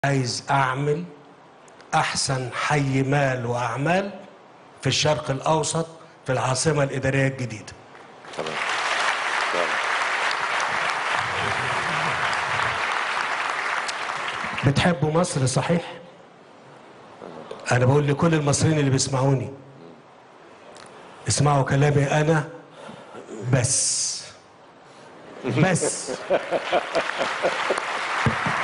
عايز أعمل أحسن حي مال وأعمال في الشرق الأوسط في العاصمة الإدارية الجديدة. تمام. بتحبوا مصر صحيح؟ أنا بقول لكل المصريين اللي بيسمعوني اسمعوا كلامي أنا بس